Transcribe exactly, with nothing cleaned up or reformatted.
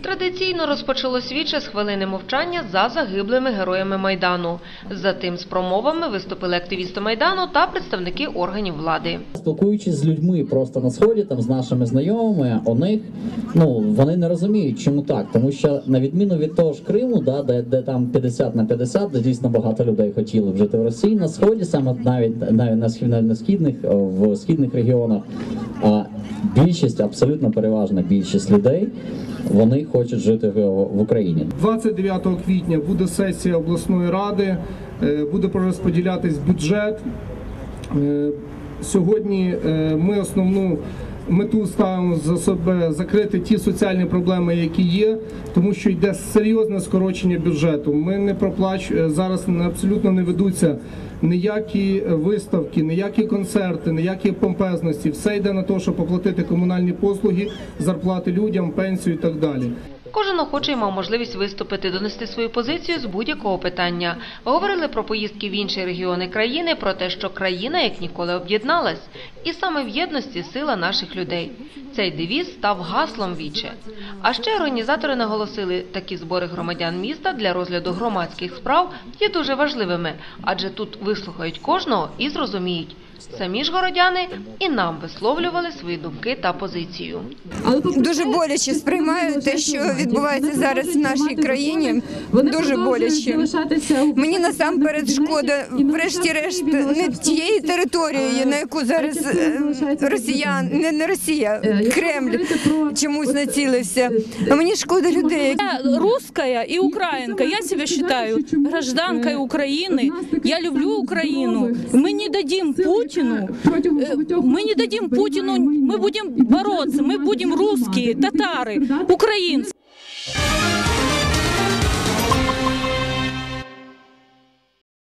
Традиційно розпочалось віче з хвилини мовчання за загиблими героями Майдану. Затим з промовами виступили активісти Майдану та представники органів влади. Спілкуючись з людьми просто на Сході, там, з нашими знайомими, у них, ну, вони не розуміють, чому так. Тому що, на відміну від того ж Криму, да, де, де там п'ятдесят на п'ятдесят, де дійсно багато людей хотіли б жити в Росії, на Сході, саме навіть, навіть на, схід, на східних, в східних регіонах, а більшість, абсолютно переважна більшість людей, вони хочуть жити в Україні. двадцять дев'ятого квітня буде сесія обласної ради, буде розподілятись бюджет. Сьогодні ми основну мету ставимо за себе закрити ті соціальні проблеми, які є, тому що йде серйозне скорочення бюджету. Ми не проплачуємо, зараз абсолютно не ведуться ніякі виставки, ніякі концерти, ніякі помпезності. Все йде на те, щоб оплатити комунальні послуги, зарплати людям, пенсію і так далі. Кожен охочий мав можливість виступити, донести свою позицію з будь-якого питання. Говорили про поїздки в інші регіони країни, про те, що країна як ніколи об'єдналась. І саме в єдності сила наших людей. Цей девіз став гаслом віче. А ще організатори наголосили, такі збори громадян міста для розгляду громадських справ є дуже важливими, адже тут вислухають кожного і зрозуміють. Самі ж городяни і нам висловлювали свої думки та позицію. Дуже боляче сприймаю те, що відбувається зараз в нашій країні. Дуже боляче. Мені насамперед шкода, врешті-решт, не тієї території, на яку зараз росіян, не, не Росія, Кремль чомусь націлився. А мені шкода людей. Я русская и украинка. Я себя считаю гражданкой Украины. Я люблю Украину. Мы не дадим Путину, мы не дадим Путину, мы будем бороться, мы будем русские, татары, украинцы.